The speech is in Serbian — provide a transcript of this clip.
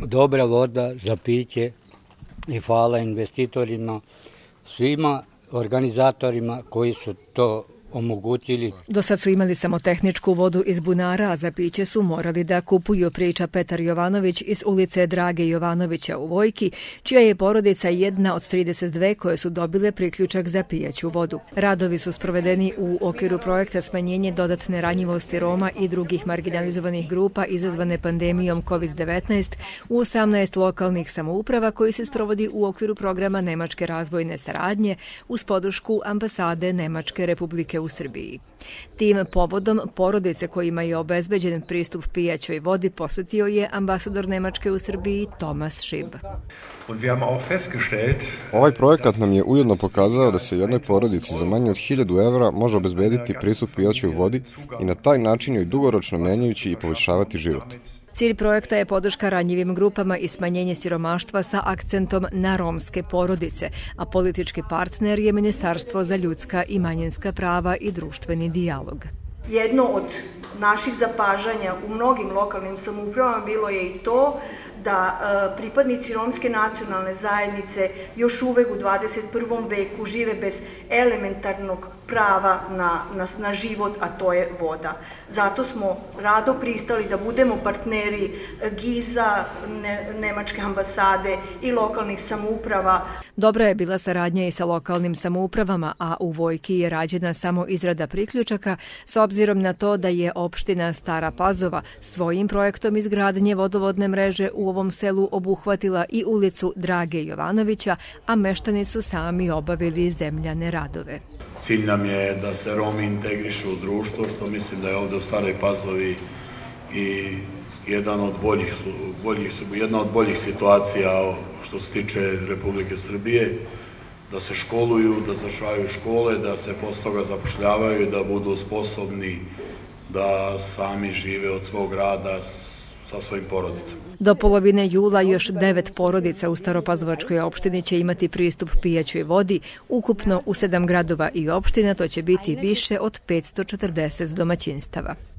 dobra voda za piće i hvala investitorima, svima organizatorima koji su to omogućili. Do sad su imali samo tehničku vodu iz bunara, a za piće su morali da kupuju, priča Petar Jovanović iz ulice Drage Jovanovića u Vojki, čija je porodica jedna od 32 koje su dobile priključak za pijaću vodu. Radovi su sprovedeni u okviru projekta smanjenje dodatne ranjivosti Roma i drugih marginalizovanih grupa izazvane pandemijom COVID-19 u 18 lokalnih samouprava koji se sprovodi u okviru programa Nemačke razvojne saradnje uz podršku ambasade Nemačke Republike u Srbiji. Tim povodom porodice kojima je obezbeđen pristup pijaćoj vodi posjetio je ambasador Nemačke u Srbiji Thomas Schibb. Ovaj projekat nam je ujedno pokazao da se jednoj porodici za manje od 1000 evra može obezbediti pristup pijaćoj vodi i na taj način joj dugoročno menjajući i poboljšavati život. Cilj projekta je podrška ranjivim grupama i smanjenje siromaštva sa akcentom na romske porodice, a politički partner je Ministarstvo za ljudska i manjinska prava i društveni dijalog. Jedno od naših zapažanja u mnogim lokalnim samoupravama bilo je i to da pripadnici romske nacionalne zajednice još uvek u 21. veku žive bez elementarnog prava na život, a to je voda. Zato smo rado pristali da budemo partneri GIZ-a, Nemačke ambasade i lokalnih samouprava. Dobra je bila saradnja i sa lokalnim samoupravama, a u Vojki je rađena samo izrada priključaka s obzirom na to da je opština Stara Pazova svojim projektom izgradnje vodovodne mreže u ovom selu obuhvatila i ulicu Drage Jovanovića, a meštani su sami obavili zemljane radove. Cilj nam je da se Romi integrišu u društvo, što mislim da je ovdje u Staroj Pazovi i jedna od boljih situacija što se tiče Republike Srbije, da se školuju, da završavaju škole, da se posle toga zapošljavaju i da budu sposobni da sami žive od svog rada sa svojim porodicama. Do polovine jula još 9 porodica u Staropazovačkoj opštini će imati pristup pijaćoj vodi. Ukupno u 7 gradova i opština to će biti više od 540 domaćinstava.